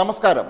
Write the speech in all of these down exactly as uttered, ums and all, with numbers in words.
നമസ്കാരം.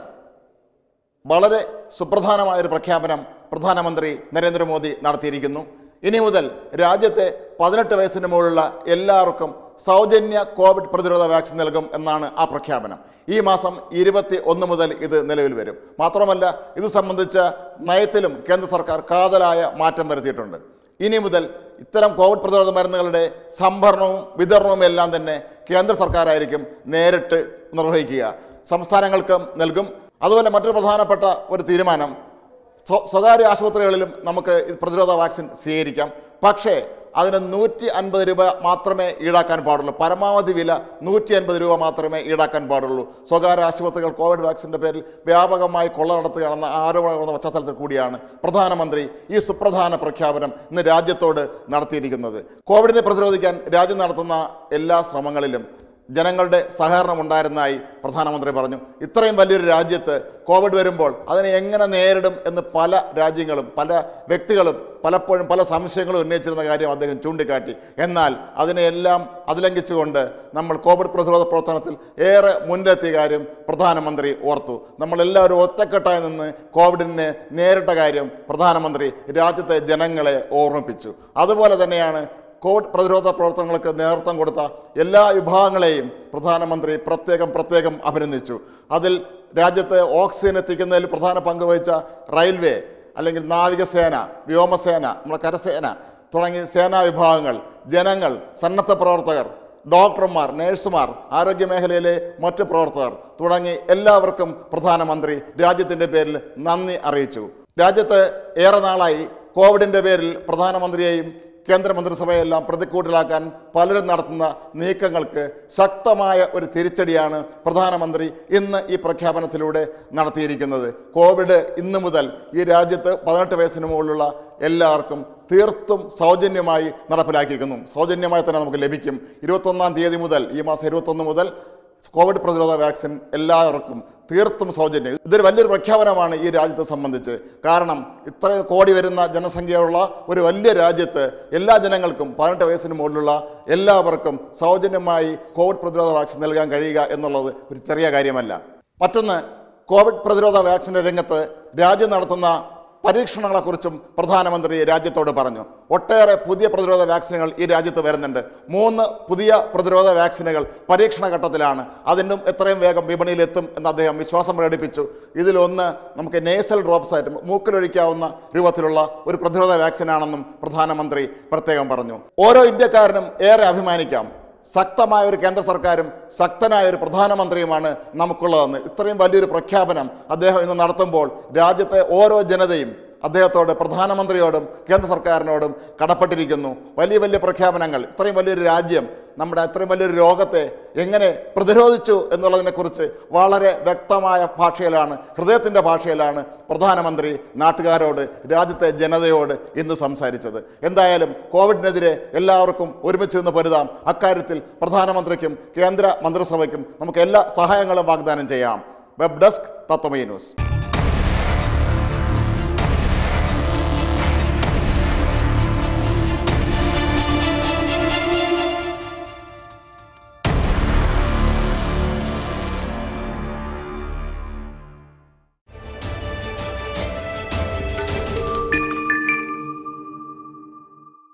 വളരെ സുപ്രധാനമായ ഒരു പ്രഖ്യാപനം പ്രധാനമന്ത്രി നരേന്ദ്രമോദി നടത്തിയിരിക്കുന്നു. ഇനി മുതൽ രാജ്യത്തെ പതിനെട്ട് വയസ്സിന് മുകളിലുള്ള എല്ലാവർക്കും സൗജന്യ കോവിഡ് പ്രതിരോധ വാക്സിൻ നൽകും എന്നാണ് ആ പ്രഖ്യാപനം. ഈ മാസം ഇരുപത്തി ഒന്ന് മുതൽ ഇത് നിലവിൽ വരും. മാത്രമല്ല, ഇത് സംബന്ധിച്ച നയത്തിലും കേന്ദ്ര സർക്കാർ കാതലായ മാറ്റം വരുത്തിയിട്ടുണ്ട്. ഇനി മുതൽ ഇത്തരം കോവിഡ് പ്രതിരോധ മരുന്നുകളുടെ സംഭരണവും വിതരണവും എല്ലാം തന്നെ കേന്ദ്ര സർക്കാരായിരിക്കും നേരിട്ട് നിർവഹിക്കുക. സംസ്ഥാനങ്ങൾക്കും നൽകും. അതുപോലെ മറ്റൊരു പ്രധാനപ്പെട്ട ഒരു തീരുമാനം, സ്വകാര്യ ആശുപത്രികളിലും നമുക്ക് പ്രതിരോധ വാക്സിൻ സ്വീകരിക്കാം. പക്ഷേ അതിന് നൂറ്റി അൻപത് രൂപ മാത്രമേ ഈടാക്കാൻ പാടുള്ളൂ. പരമാവധി വില നൂറ്റി അൻപത് രൂപ മാത്രമേ ഈടാക്കാൻ പാടുള്ളൂ. സ്വകാര്യ ആശുപത്രികൾ കോവിഡ് വാക്സിൻ്റെ പേരിൽ വ്യാപകമായി കൊള്ള നടത്തുകയാണെന്ന ആരോപണങ്ങളുടെ പശ്ചാത്തലത്തിൽ കൂടിയാണ് പ്രധാനമന്ത്രി ഈ സുപ്രധാന പ്രഖ്യാപനം ഇന്ന് രാജ്യത്തോട് നടത്തിയിരിക്കുന്നത്. കോവിഡിനെ പ്രതിരോധിക്കാൻ രാജ്യം നടത്തുന്ന എല്ലാ ശ്രമങ്ങളിലും ജനങ്ങളുടെ സഹകരണം ഉണ്ടായിരുന്നതായി പ്രധാനമന്ത്രി പറഞ്ഞു. ഇത്രയും വലിയൊരു രാജ്യത്ത് കോവിഡ് വരുമ്പോൾ അതിനെ എങ്ങനെ നേരിടും എന്ന് പല രാജ്യങ്ങളും പല വ്യക്തികളും പലപ്പോഴും പല സംശയങ്ങളും ഉന്നയിച്ചിരുന്ന കാര്യം അദ്ദേഹം ചൂണ്ടിക്കാട്ടി. എന്നാൽ അതിനെയെല്ലാം അതിലംഘിച്ചുകൊണ്ട് നമ്മൾ കോവിഡ് പ്രതിരോധ പ്രവർത്തനത്തിൽ ഏറെ മുന്നിലെത്തിയ കാര്യം പ്രധാനമന്ത്രി ഓർത്തു. നമ്മളെല്ലാവരും ഒറ്റക്കെട്ടായി നിന്ന് കോവിഡിനെ നേരിട്ട കാര്യം പ്രധാനമന്ത്രി രാജ്യത്തെ ജനങ്ങളെ ഓർമ്മിപ്പിച്ചു. അതുപോലെ തന്നെയാണ് കോവിഡ് പ്രതിരോധ പ്രവർത്തനങ്ങൾക്ക് നേതൃത്വം കൊടുത്ത എല്ലാ വിഭാഗങ്ങളെയും പ്രധാനമന്ത്രി പ്രത്യേകം പ്രത്യേകം അഭിനന്ദിച്ചു. അതിൽ രാജ്യത്തെ ഓക്സിജൻ എത്തിക്കുന്നതിൽ പ്രധാന പങ്ക് വഹിച്ച റെയിൽവേ, അല്ലെങ്കിൽ നാവികസേന, വ്യോമസേന, നമ്മുടെ കരസേന തുടങ്ങിയ സേനാ വിഭാഗങ്ങൾ, ജനങ്ങൾ, സന്നദ്ധ പ്രവർത്തകർ, ഡോക്ടർമാർ, നഴ്സുമാർ, ആരോഗ്യമേഖലയിലെ മറ്റ് പ്രവർത്തകർ തുടങ്ങി എല്ലാവർക്കും പ്രധാനമന്ത്രി രാജ്യത്തിൻ്റെ പേരിൽ നന്ദി അറിയിച്ചു. രാജ്യത്ത് ഏറെ നാളായി കോവിഡിൻ്റെ പേരിൽ പ്രധാനമന്ത്രിയെയും കേന്ദ്രമന്ത്രിസഭയെല്ലാം പ്രതിക്കൂട്ടിലാക്കാൻ പലരും നടത്തുന്ന നീക്കങ്ങൾക്ക് ശക്തമായ ഒരു തിരിച്ചടിയാണ് പ്രധാനമന്ത്രി ഇന്ന് ഈ പ്രഖ്യാപനത്തിലൂടെ നടത്തിയിരിക്കുന്നത്. കോവിഡ് ഇന്നു മുതൽ ഈ രാജ്യത്ത് പതിനെട്ട് വയസ്സിന് മുകളിലുള്ള എല്ലാവർക്കും തീർത്തും സൗജന്യമായി നടപ്പിലാക്കിയിരിക്കുന്നു. സൗജന്യമായി തന്നെ നമുക്ക് ലഭിക്കും. ഇരുപത്തൊന്നാം തീയതി മുതൽ, ഈ മാസം ഇരുപത്തൊന്ന് മുതൽ കോവിഡ് പ്രതിരോധ വാക്സിൻ എല്ലാവർക്കും തീർത്തും സൗജന്യം. ഇതൊരു വലിയൊരു പ്രഖ്യാപനമാണ് ഈ രാജ്യത്തെ സംബന്ധിച്ച്. കാരണം ഇത്രയും കോടി വരുന്ന ജനസംഖ്യയുള്ള ഒരു വലിയ രാജ്യത്ത് എല്ലാ ജനങ്ങൾക്കും പതിനെട്ട് വയസ്സിന് മുകളിലുള്ള എല്ലാവർക്കും സൗജന്യമായി കോവിഡ് പ്രതിരോധ വാക്സിൻ നൽകാൻ കഴിയുക എന്നുള്ളത് ഒരു ചെറിയ കാര്യമല്ല. മറ്റൊന്ന്, കോവിഡ് പ്രതിരോധ വാക്സിൻ്റെ രംഗത്ത് രാജ്യം നടത്തുന്ന പരീക്ഷണങ്ങളെക്കുറിച്ചും പ്രധാനമന്ത്രി രാജ്യത്തോട് പറഞ്ഞു. ഒട്ടേറെ പുതിയ പ്രതിരോധ വാക്സിനുകൾ ഈ രാജ്യത്ത് വരുന്നുണ്ട്. മൂന്ന് പുതിയ പ്രതിരോധ വാക്സിനുകൾ പരീക്ഷണ ഘട്ടത്തിലാണ്. അതിനും എത്രയും വേഗം വിപണിയിലെത്തും എന്ന് അദ്ദേഹം വിശ്വാസം പ്രകടിപ്പിച്ചു. ഇതിലൊന്ന് നമുക്ക് നേസൽ ഡ്രോപ്സ് ആയിട്ട് മൂക്കിലൊഴിക്കാവുന്ന രൂപത്തിലുള്ള ഒരു പ്രതിരോധ വാക്സിനാണെന്നും പ്രധാനമന്ത്രി പ്രത്യേകം പറഞ്ഞു. ഓരോ ഇന്ത്യക്കാരനും ഏറെ അഭിമാനിക്കാം. ശക്തമായ ഒരു കേന്ദ്ര സർക്കാരും ശക്തനായ ഒരു പ്രധാനമന്ത്രിയുമാണ് നമുക്കുള്ളതെന്ന് ഇത്രയും വലിയൊരു പ്രഖ്യാപനം അദ്ദേഹം ഇന്ന് നടത്തുമ്പോൾ രാജ്യത്തെ ഓരോ ജനതയും അദ്ദേഹത്തോട്, പ്രധാനമന്ത്രിയോടും കേന്ദ്ര സർക്കാരിനോടും കടപ്പെട്ടിരിക്കുന്നു. വലിയ വലിയ പ്രഖ്യാപനങ്ങൾ, ഇത്രയും വലിയൊരു രാജ്യം നമ്മുടെ ഇത്രയും വലിയൊരു രോഗത്തെ എങ്ങനെ പ്രതിരോധിച്ചു എന്നുള്ളതിനെക്കുറിച്ച് വളരെ വ്യക്തമായ ഭാഷയിലാണ്, ഹൃദയത്തിൻ്റെ ഭാഷയിലാണ് പ്രധാനമന്ത്രി നാട്ടുകാരോട്, രാജ്യത്തെ ജനതയോട് ഇന്ന് സംസാരിച്ചത്. എന്തായാലും കോവിഡിനെതിരെ എല്ലാവർക്കും ഒരുമിച്ച് നിന്ന് പൊരുതാം. അക്കാര്യത്തിൽ പ്രധാനമന്ത്രിക്കും കേന്ദ്ര മന്ത്രിസഭയ്ക്കും നമുക്ക് എല്ലാ സഹായങ്ങളും വാഗ്ദാനം ചെയ്യാം. Web desk, Tatwamayi news.